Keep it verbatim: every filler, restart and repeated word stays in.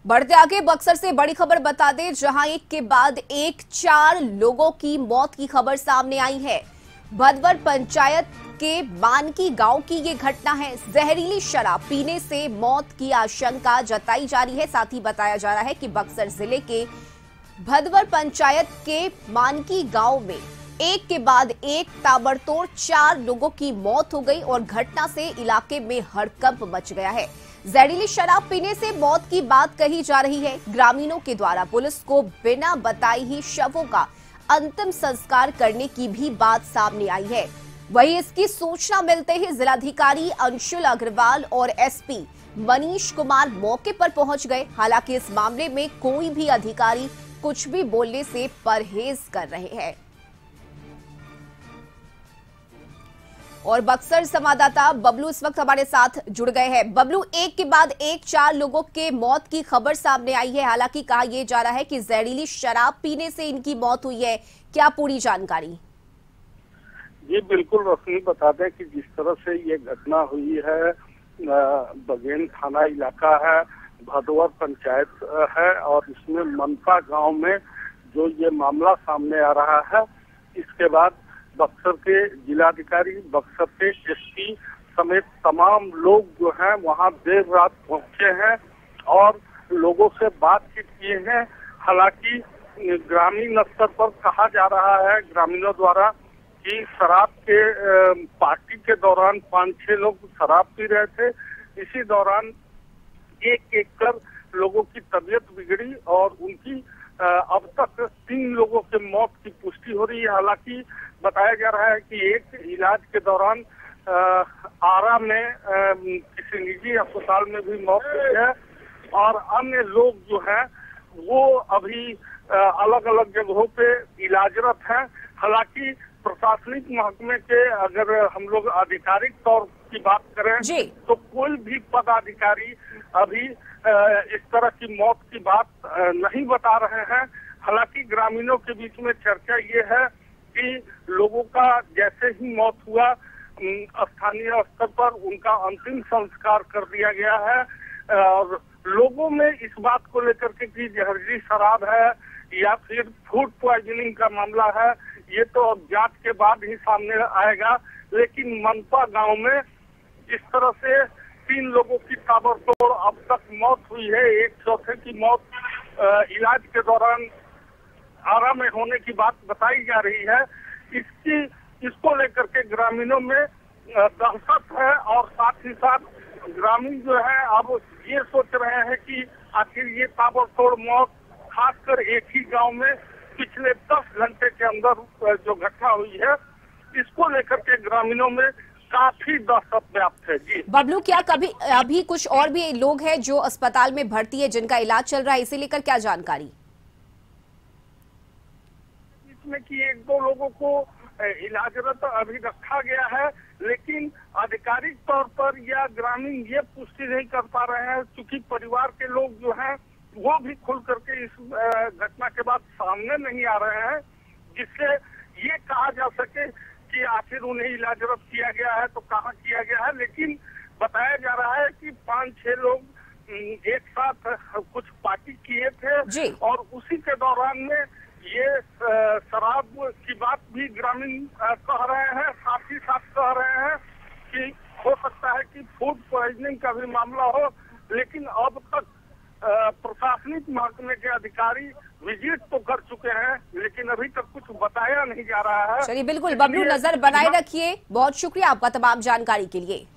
बढ़ते आगे बक्सर से बड़ी खबर बता दें, जहां एक के बाद एक चार लोगों की मौत की खबर सामने आई है। भदवर पंचायत के मानकी गांव की ये घटना है। जहरीली शराब पीने से मौत की आशंका जताई जा रही है। साथ ही बताया जा रहा है कि बक्सर जिले के भदवर पंचायत के मानकी गांव में एक के बाद एक ताबड़तोड़ चार लोगों की मौत हो गई और घटना से इलाके में हड़कंप मच गया है। जहरीली शराब पीने से मौत की बात कही जा रही है। ग्रामीणों के द्वारा पुलिस को बिना बताए ही शवों का अंतिम संस्कार करने की भी बात सामने आई है। वहीं इसकी सूचना मिलते ही जिलाधिकारी अंशुल अग्रवाल और एसपी मनीष कुमार मौके पर पहुंच गए। हालांकि इस मामले में कोई भी अधिकारी कुछ भी बोलने से परहेज कर रहे हैं। और बक्सर संवाददाता बबलू इस वक्त हमारे साथ जुड़ गए हैं। बबलू, एक के बाद एक चार लोगों के मौत की खबर सामने आई है। हालांकि कहा यह जा रहा है कि जहरीली शराब पीने से इनकी मौत हुई है। क्या पूरी जानकारी? जी बिल्कुल रश्मि, बता दें कि जिस तरह से ये घटना हुई है, बगेन थाना इलाका है, भदवर पंचायत है और इसमें मनपा गांव में जो ये मामला सामने आ रहा है, इसके बाद बक्सर के जिलाधिकारी, बक्सर के एसपी समेत तमाम लोग जो हैं वहां देर रात पहुंचे हैं और लोगों से बातचीत किए हैं। हालांकि ग्रामीण स्तर पर कहा जा रहा है ग्रामीणों द्वारा कि शराब के पार्टी के दौरान पांच छह लोग शराब पी रहे थे। इसी दौरान एक एक कर लोगों की तबीयत बिगड़ी और उनकी अब तक तीन लोगों के मौत की पुष्टि हो रही है। हालांकि बताया जा रहा है कि एक इलाज के दौरान आरा में आ, किसी निजी अस्पताल में भी मौत हुई है और अन्य लोग जो हैं वो अभी अलग अलग जगहों पे इलाजरत हैं। हालांकि प्रशासनिक महकमे के अगर हम लोग आधिकारिक तौर की बात करें तो कोई भी पदाधिकारी अभी इस तरह की मौत की बात नहीं बता रहे हैं। हालांकि ग्रामीणों के बीच में चर्चा ये है कि लोगों का जैसे ही मौत हुआ स्थानीय स्तर पर उनका अंतिम संस्कार कर दिया गया है और लोगों में इस बात को लेकर के कि जहरीली शराब है या फिर फूड पॉइजनिंग का मामला है, ये तो अब जांच के बाद ही सामने आएगा। लेकिन मनपा गांव में जिस तरह से तीन लोगों की ताबड़तोड़ अब तक मौत हुई है, एक चौथे की मौत इलाज के दौरान आरा में होने की बात बताई जा रही है, इसकी इसको लेकर के ग्रामीणों में दहशत है और साथ ही साथ ग्रामीण जो है अब ये सोच रहे हैं कि आखिर ये ताबड़तोड़ मौत खासकर एक ही गांव में पिछले दस घंटे के अंदर जो घटना हुई है, इसको लेकर के ग्रामीणों में काफी दहशत व्याप्त है। जी बबलू, क्या कभी अभी कुछ और भी लोग हैं जो अस्पताल में भर्ती है जिनका इलाज चल रहा है, इसे लेकर क्या जानकारी? इसमें कि एक दो लोगों को इलाजरत अभी रखा गया है, लेकिन आधिकारिक तौर पर या ग्रामीण ये पुष्टि नहीं कर पा रहे हैं क्योंकि परिवार के लोग जो हैं वो भी खुल करके इस घटना के बाद सामने नहीं आ रहे हैं, जिससे ये कहा जा सके कि आखिर उन्हें इलाजरत किया गया है तो कहाँ किया गया है। लेकिन बताया जा रहा है कि पांच छह लोग एक साथ कुछ पार्टी किए थे और उसी के दौरान में ये शराब की बात भी ग्रामीण कह रहे हैं। साथ ही साथ कह रहे हैं कि हो सकता है कि फूड पॉइजनिंग का भी मामला हो, लेकिन अब तक प्रशासनिक महकमे के अधिकारी विजिट तो कर चुके हैं, लेकिन अभी तक कुछ बताया नहीं जा रहा है। चलिए बिल्कुल बबलू, नजर बनाए रखिए। बहुत शुक्रिया आपका तमाम जानकारी के लिए।